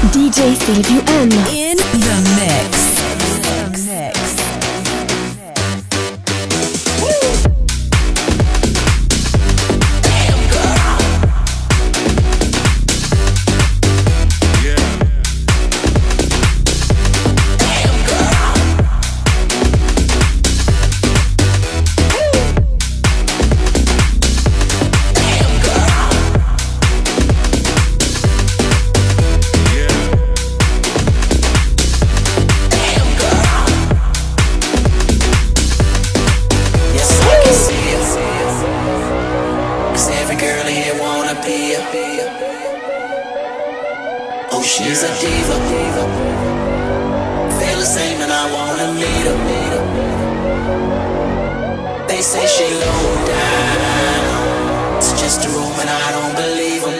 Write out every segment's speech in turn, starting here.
DJ Silvio M. In the mix. She's a diva, feel the same and I wanna meet her. They say she low down, it's just a room and I don't believe them.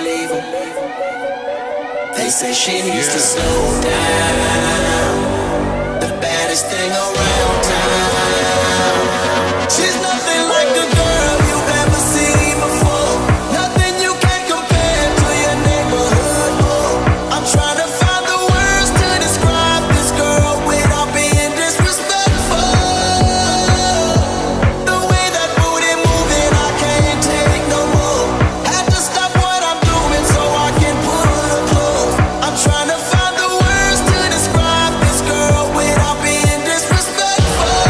They say she needs to slow down, the baddest thing around town. She's nothing like the girl you've ever seen before, nothing you can compare to your neighborhood. I'm trying to find the words to describe this girl without being disrespectful. The way that booty moving, I can't take no more. Had to stop what I'm doing so I can pull her close. I'm trying to find the words to describe this girl without being disrespectful.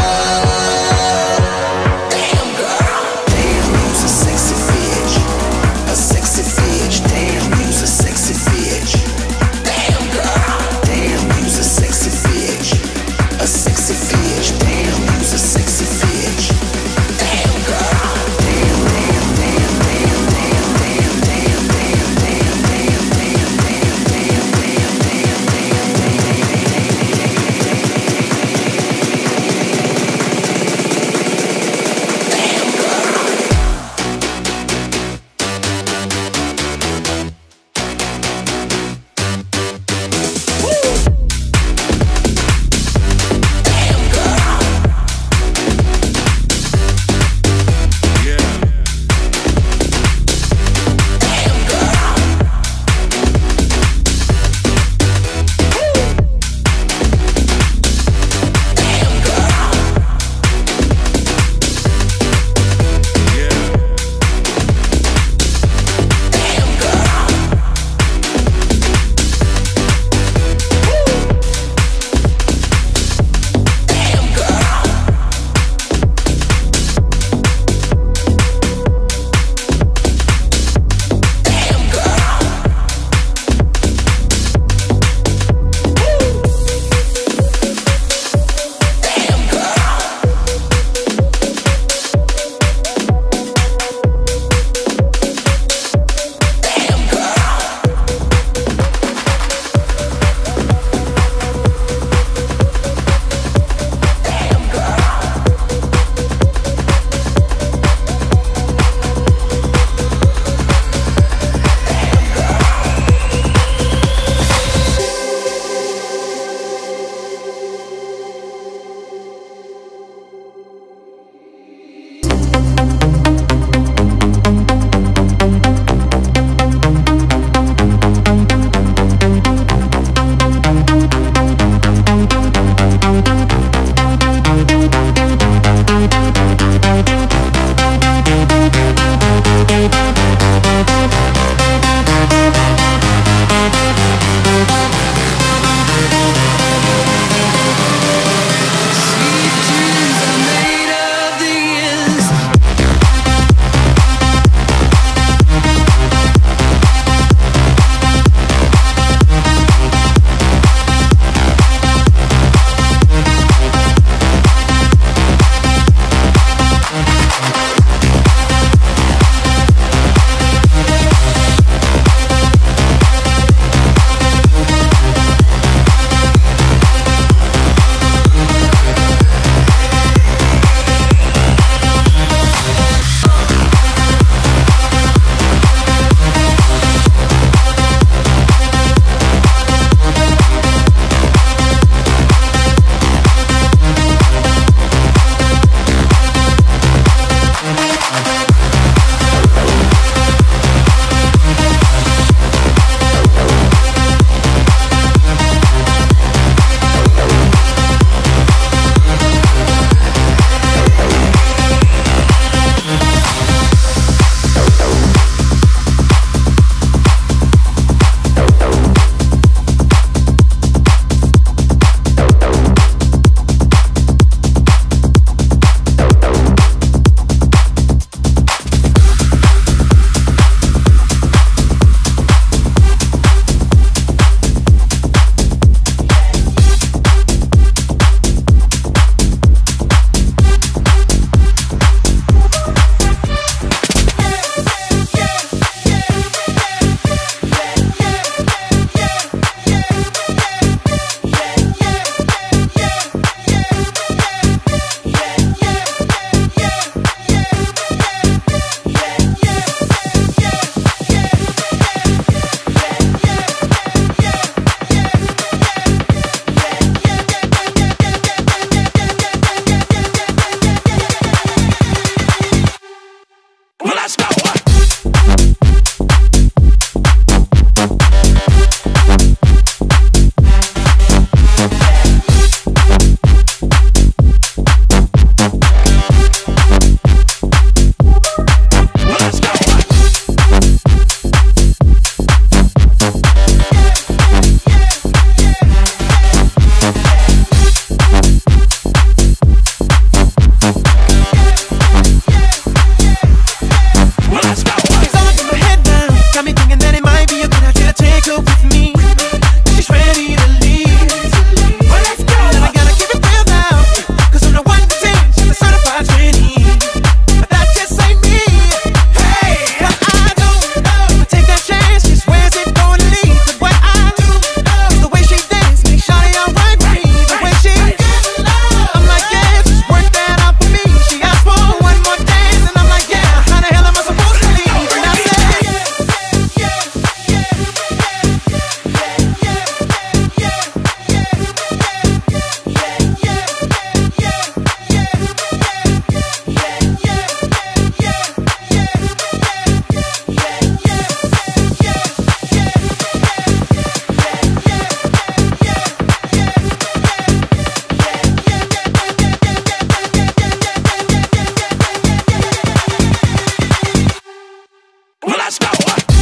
gentle with me. She's ready to leave. Well, let's go. And I gotta keep it real now, 'cause from the 1 to 10, she's a certified 20. But that just ain't me. Hey, what I do, but take that chance, just where's it gonna lead? 'Cause what I do is the way she dance, make shawty alright with me. The way she I'm like, yeah, just work that out for me. She asked for one more dance, and I'm like, yeah, how the hell am I supposed to leave? And I said, well, let's go.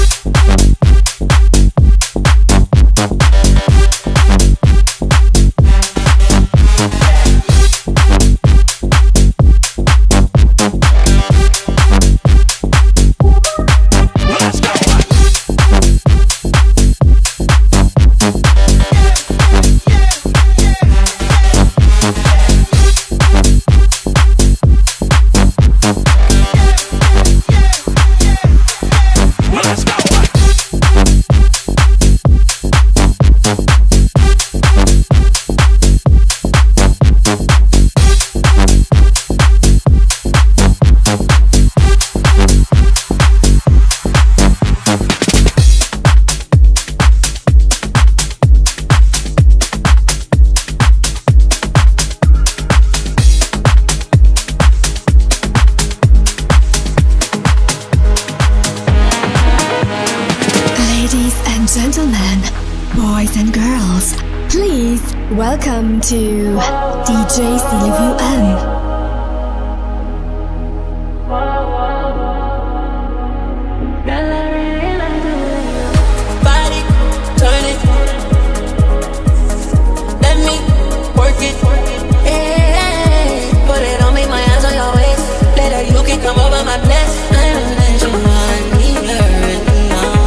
Ladies and gentlemen, boys and girls, please welcome to DJ Silvio M. Body, turn it. Let me work it. Hey, put it on me, my hands on your waist. Later you can come over my place. I'm let you mind me learn now.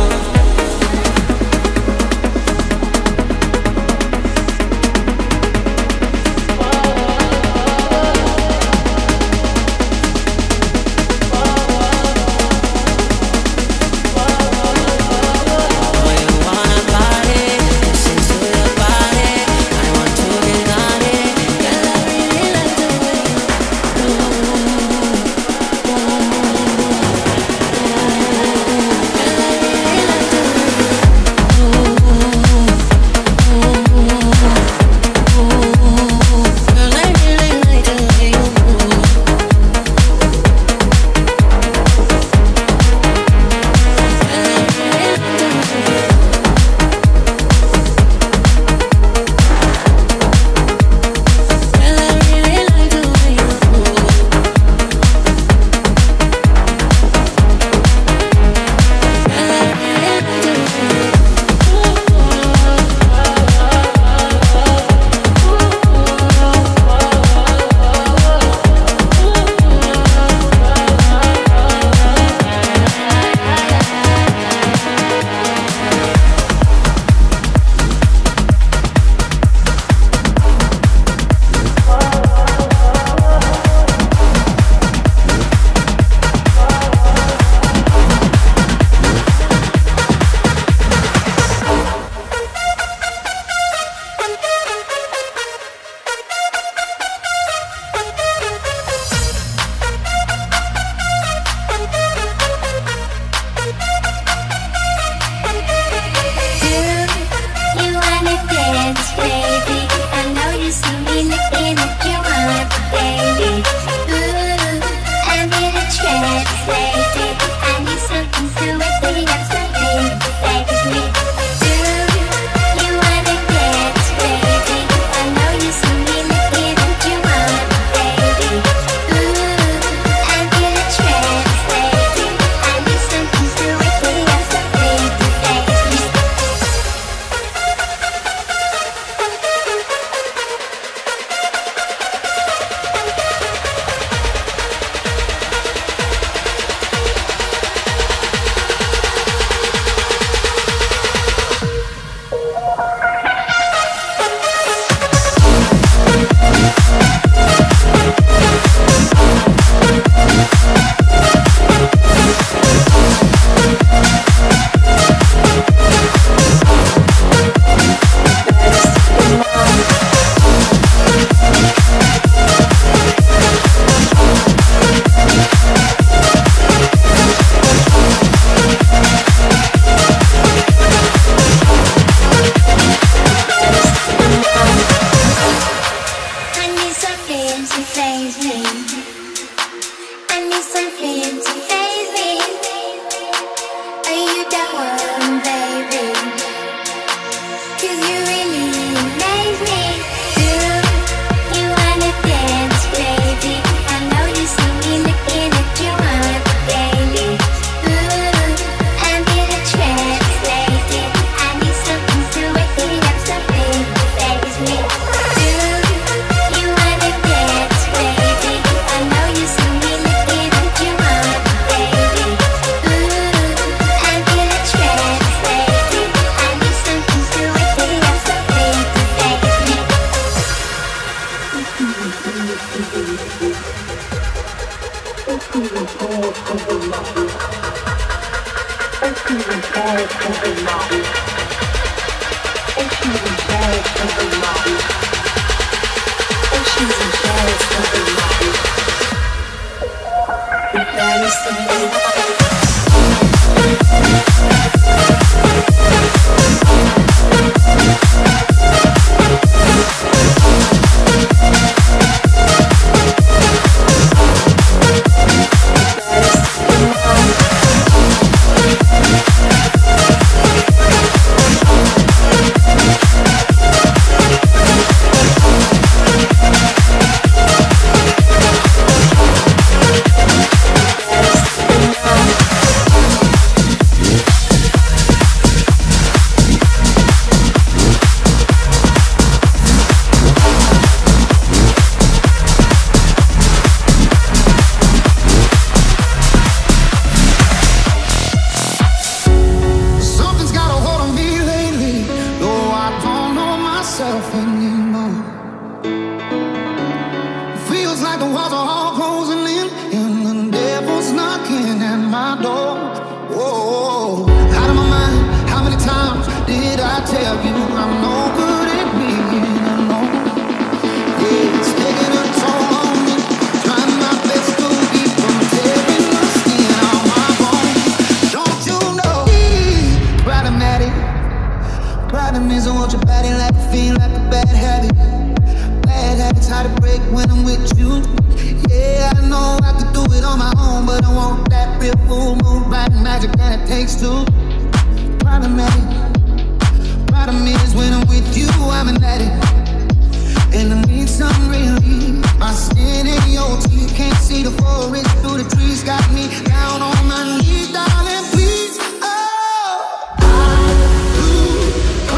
tell you I'm no good at being alone. Yeah, it's taking a toll on me. Trying my best to keep from tearing the skin off my bones. Don't you know? Problematic. Problem is I want your body like a fiend, like a bad habit. Bad habits hard to break when I'm with you. Yeah, I know I could do it on my own, but I want that real full moon, black magic that it takes to. Problematic. Problem is when I'm with you, I'm an addict, and I need some relief. My skin in your teeth, can't see the forest through the trees. Got me down on my knees, darling, please. Oh, I lose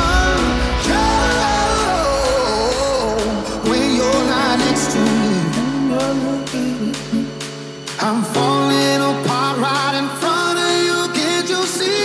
control when you're not next to me. I'm falling apart right in front of you, can't you see?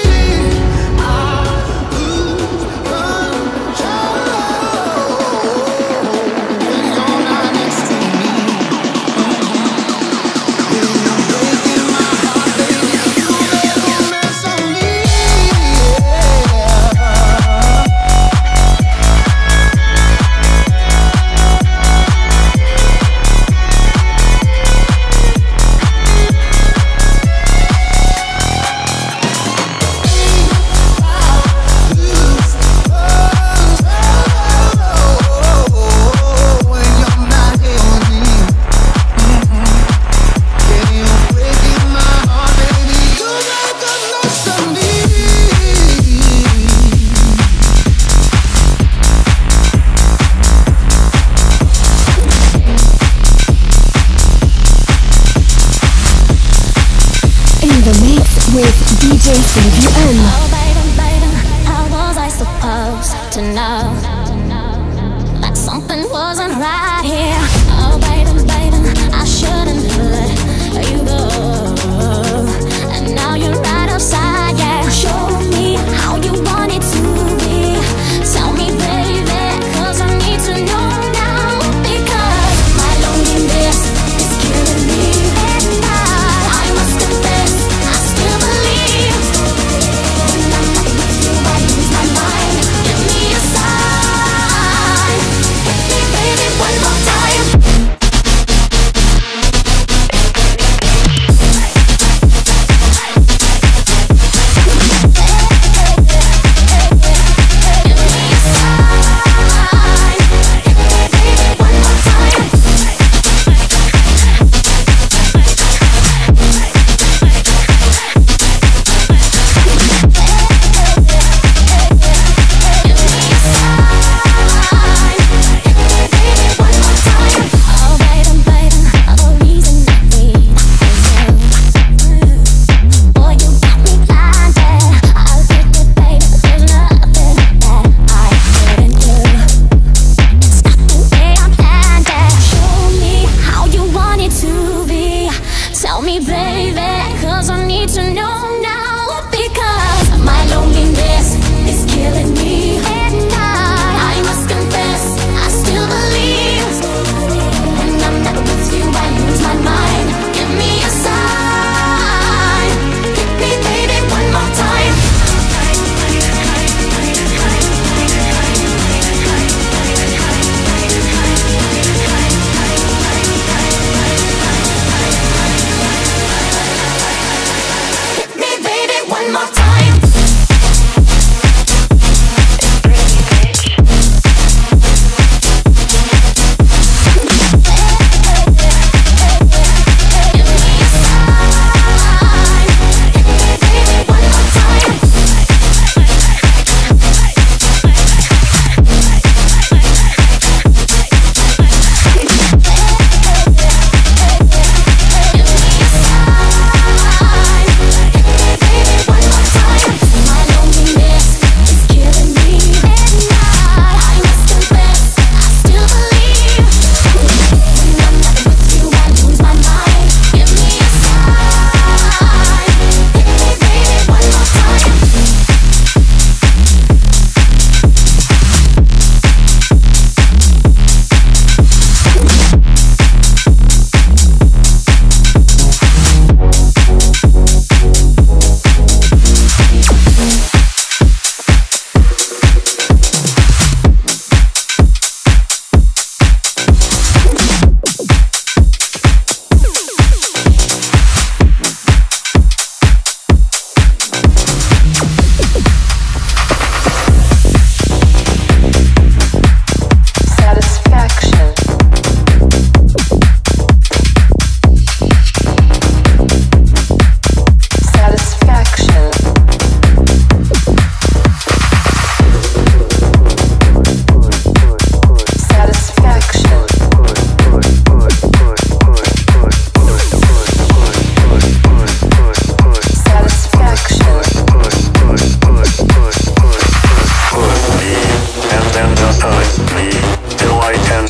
With DJ Sylvie M. Oh baby, how was I supposed to know that something wasn't right here? Oh baby, I shouldn't let you go, and now you're right outside, yeah. Show me how you want it to be. Tell me, baby, 'cause I need to know now, because my loneliness is killing me, and I must confess, I still believe. When I'm not with you, I lose my mind. Give me a sign. Hit me, baby, one more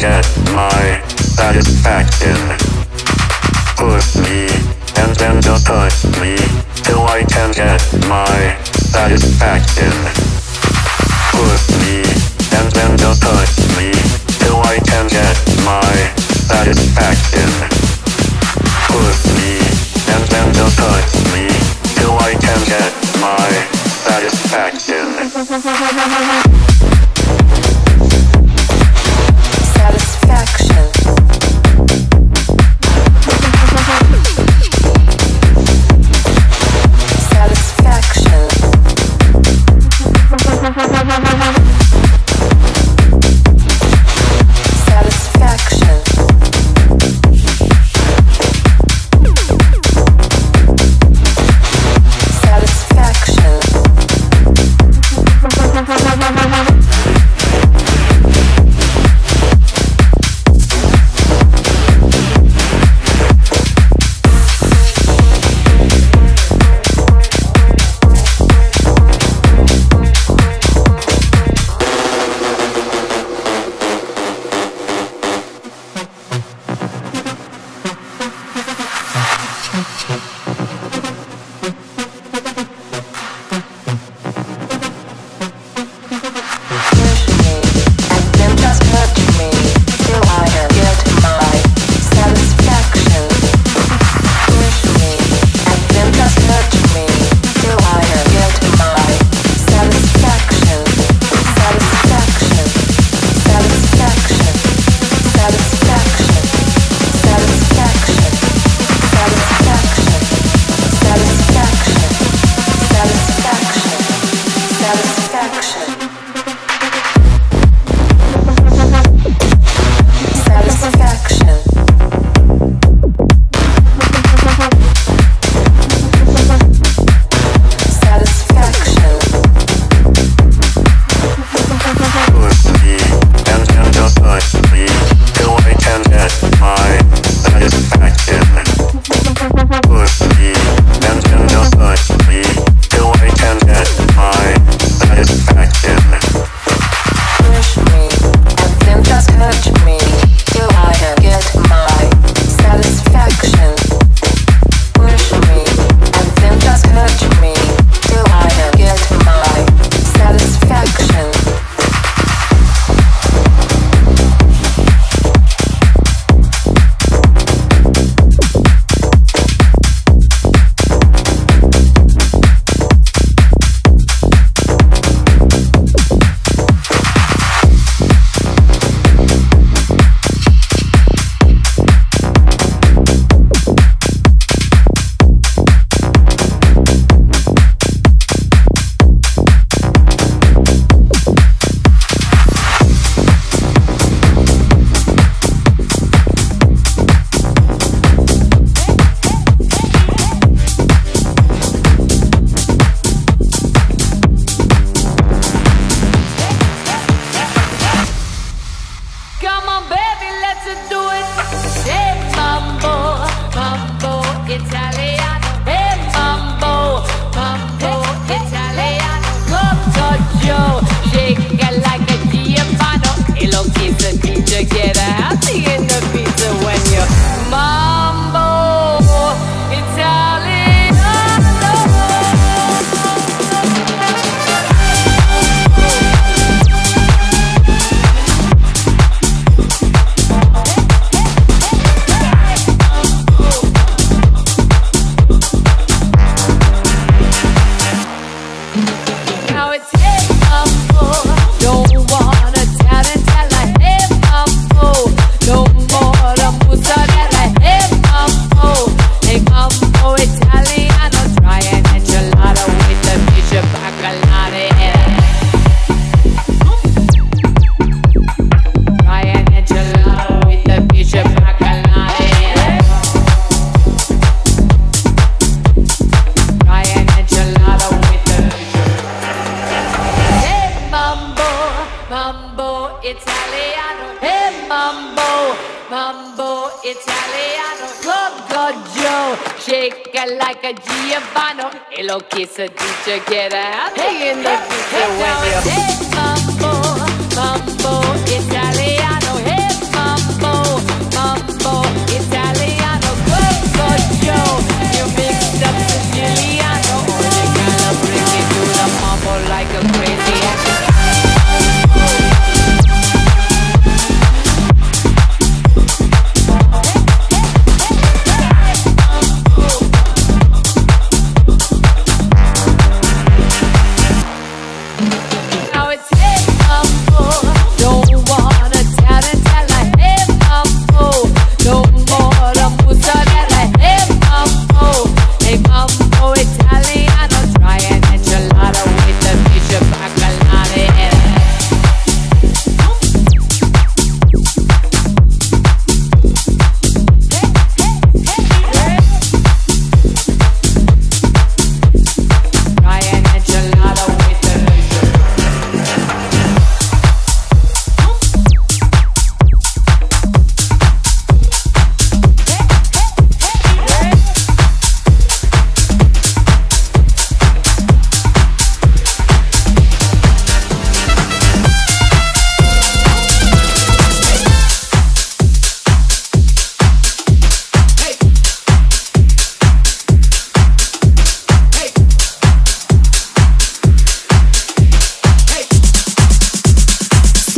get my satisfaction. Push me, and then just touch me, till I can get my satisfaction. Push me, and then just touch me, till I can get my satisfaction. Push me, and then just touch me, till I can get my satisfaction. Satisfaction. Satisfaction. Satisfaction. Shake it like a Giovanni. Hello, kiss a teacher, get out in the pizza when you. Hey, mambo, mambo, Italiano. Hey,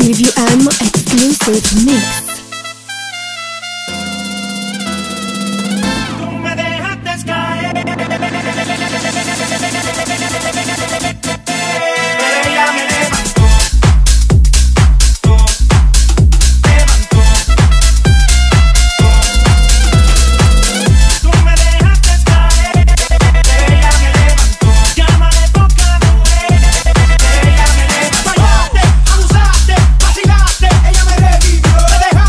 Sylvie M exclusive mix. Abusaste, vacilaste, ella me revivió. Me dejaste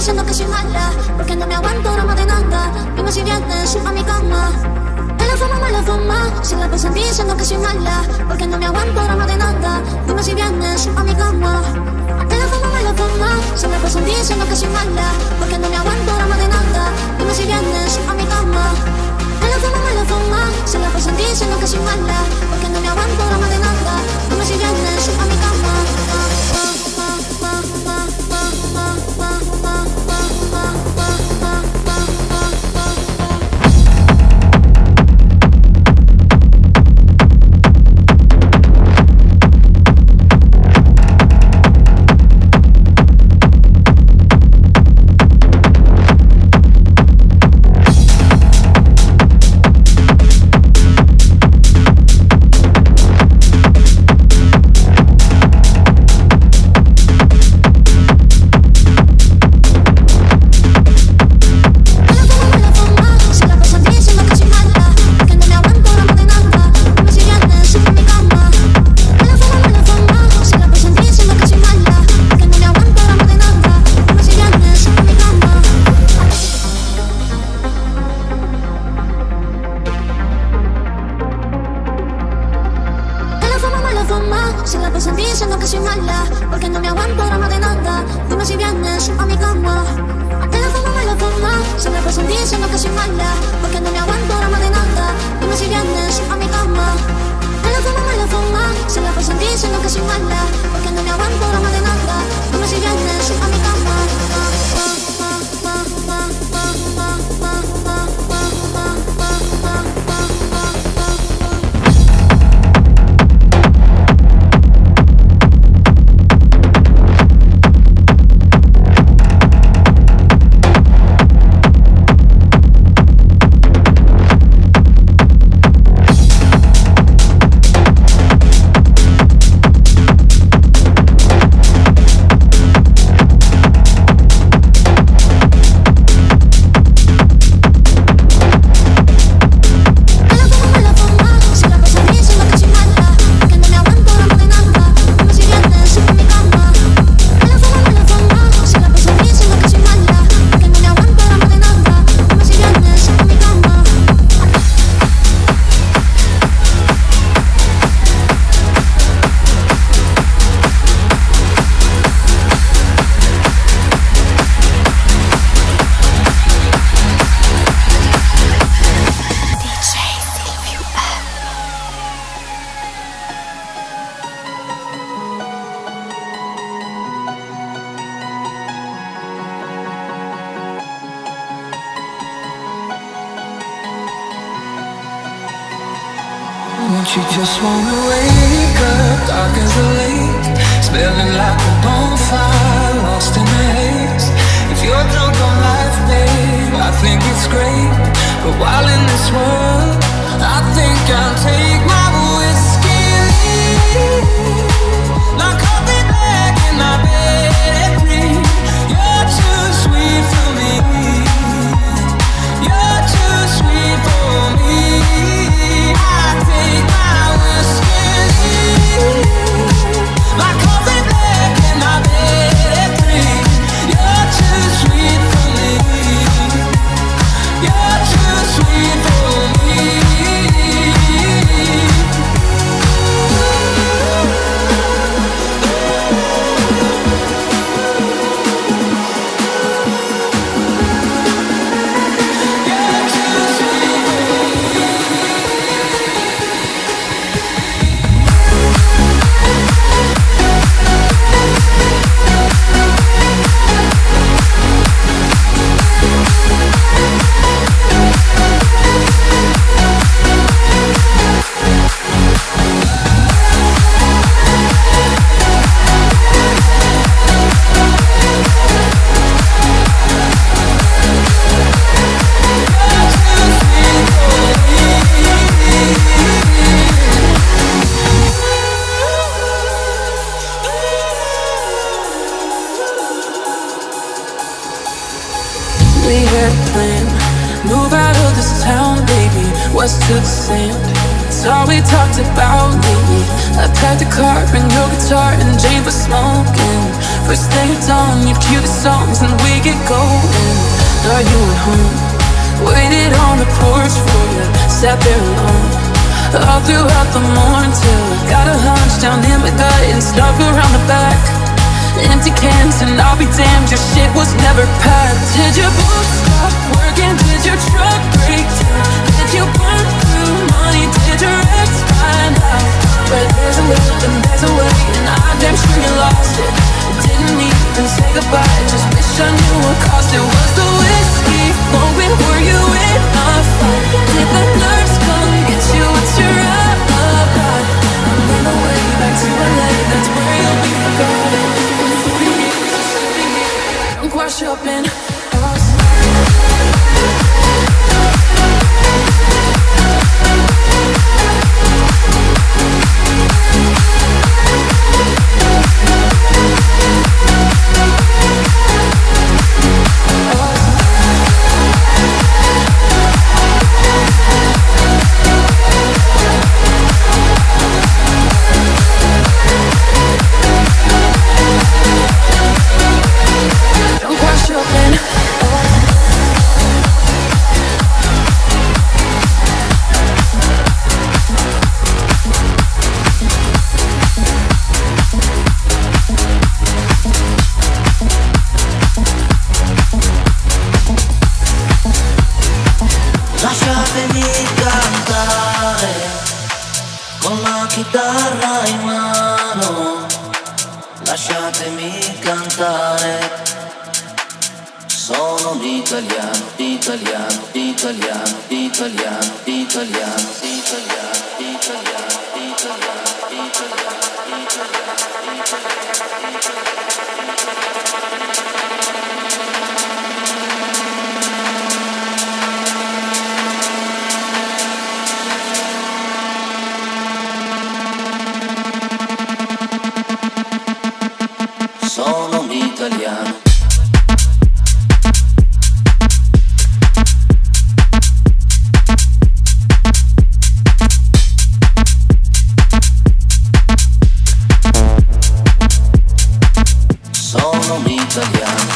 diciendo que soy mala, porque no me aguanto drama de nada. Dime si vienes a mi cama. Te la fama, me la fama. Si la pasan diciendo que soy mala, porque no me aguanto drama de nada. Dime si vienes a mi cama. Te la fama, me la fama. Si la pasan diciendo que soy mala, porque no me aguanto drama de nada. Dime si vienes a mi cama. Te la fama, me la fama. Si la pasan diciendo que soy mala, porque no me aguanto drama de nada. Dime si vienes a mi cama. Si la pasan diciendo que soy mala, porque no me aguanto drama de nada. Dime si vienes a mi cama. Te la fama, me la fama. Si la pasan diciendo que soy mala, porque no me aguanto drama de nada. Dime si vienes a mi cama. Te la fama, me la fama. Si la pasan diciendo que soy mala, porque no me aguanto drama de nada. Dime si vienes a mi cama. Don't you just wanna wake up, dark as the lake, smelling like a bonfire, lost in the haze. If you're drunk on life, babe, I think it's great. But while in this world, I think I'll take my whiskey and leave. Like coffee black in my bed at 3. You're too sweet for me. You're too sweet for me. I take my whiskey and leave. Like coffee black in my bed at 3. You're too sweet for me. You're too sweet for me. We had planned, move out of this town, baby, west to the sand. It's all we talked about lately. I packed a car, bring your guitar, and Jane for smoking. First thing at dawn, you'd cue the songs and we get going. Are you at home? Waited on the porch for you, sat there alone all throughout the morning till I got a hunch down in my gut and stuck around the back. Empty cans and I'll be damned, your shit was never packed. Did your boots stop working? Did your truck break down? Did you burn through money? Did your ex find out? Where there's a will and there's a way, and I'm damn sure you lost it. Didn't even say goodbye, just wish I knew what cost it. Was the whiskey flowing? Were you in a fight? Did the nurse come get you? What's your alibi? I'm on the way back to LA, that's where you'll be forgotten. Don't wash up in us. Lasciatemi cantare con la chitarra in mano, lasciatemi cantare. Sono un italiano, italiano, italiano, italiano, italiano, italiano, italiano, italiano, sono un italiano. Sono un italiano.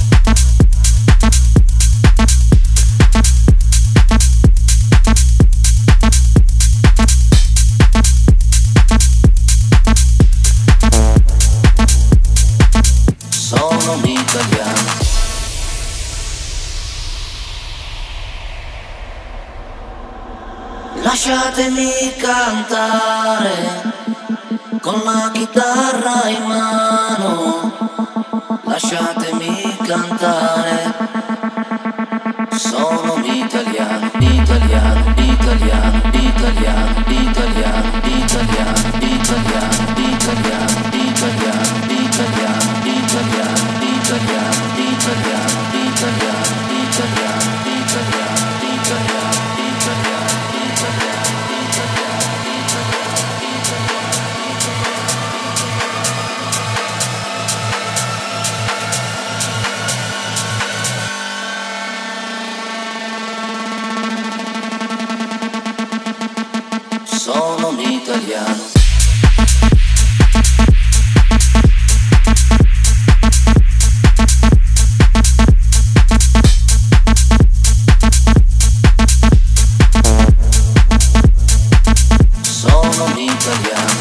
Sono un italiano. Lasciatemi cantare con la chitarra in mano, lasciatemi cantare. Sono un italiano, italiano, italiano, italiano, italiano, italiano, italiano, italiano, italiano, italiano, italiano, italiano, italiano, italiano, italiano, italiano, italiano. Sono un italiano. Sono un italiano.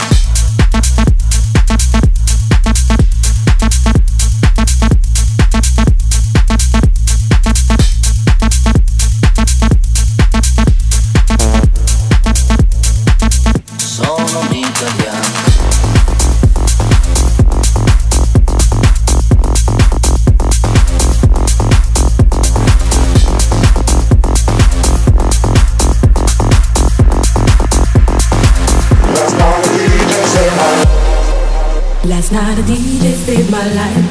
Sono un italiano. Last night a DJ saved my life.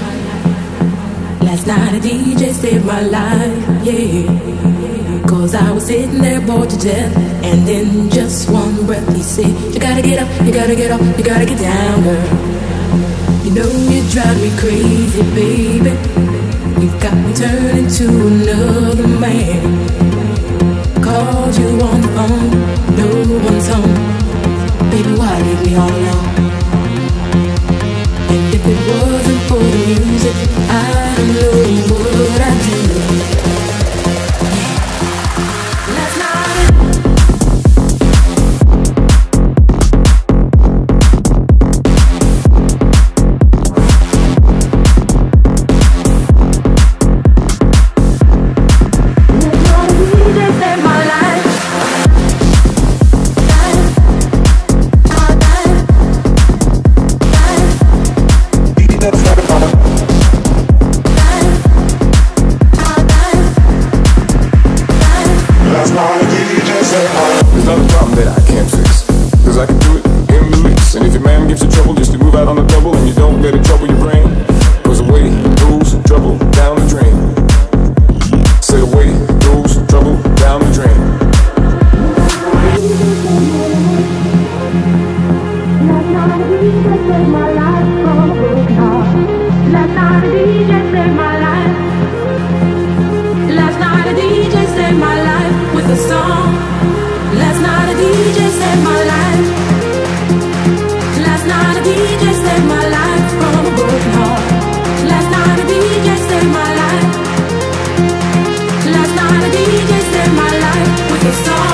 Last night a DJ saved my life, yeah. Cause I was sitting there bored to death, and in just one breath he said, you gotta get up, you gotta get up, you gotta get down, girl. You know you drive me crazy, baby. You've got me turning to another man. Called you on the phone, no one's home. Baby, why leave me all alone? And if it wasn't for for the music. I don't know what I do. Last night. There's not a problem that I can't fix, 'cause I can do it in the mix. And if your man gives you trouble, just to move out on the double, and you don't let it trouble your brain, 'cause away goes trouble down the drain. Say away goes trouble down the drain. Last night a DJ saved my life from a broken heart. Last night a DJ saved my life. Last night a DJ saved my life with a song. Last night a DJ saved my life. Last night a DJ saved my life from a broken heart. Last night a DJ saved my life. Last night a DJ saved my life with a song.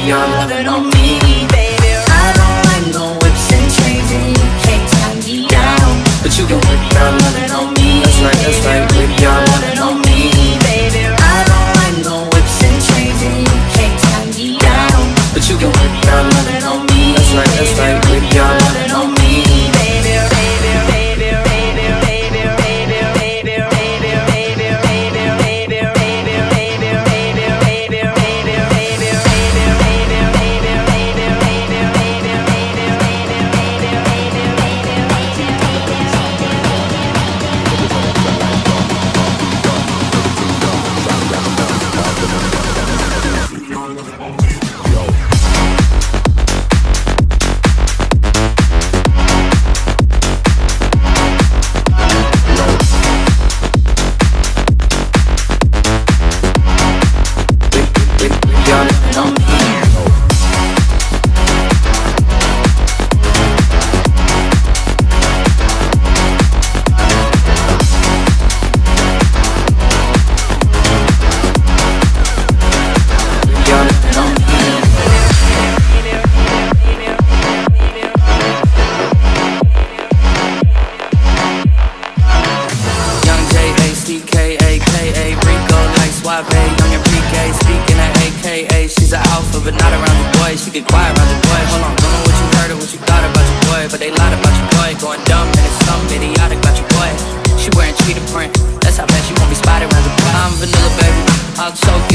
your loving on me, baby. I don't like no whips and chains, and you can't tie me down, but you can whip your loving on me. That's right, whip your loving on me, baby. I don't like no whips and chains, and you can't tie me down, but you can whip your loving on me. That's right, whip your loving on me, baby, baby, baby, baby, baby, baby, baby, baby, baby, baby, baby, baby, baby, Young Enrique, speaking at AKA. She's an alpha, but not around the boy. She get quiet around the boy. Hold on, don't know what you heard or what you thought about your boy, but they lied about your boy. Going dumb, and it's something idiotic about your boy. She wearing cheetah print, that's how bad she won't be spotted around the boy. I'm vanilla, baby, I'll choke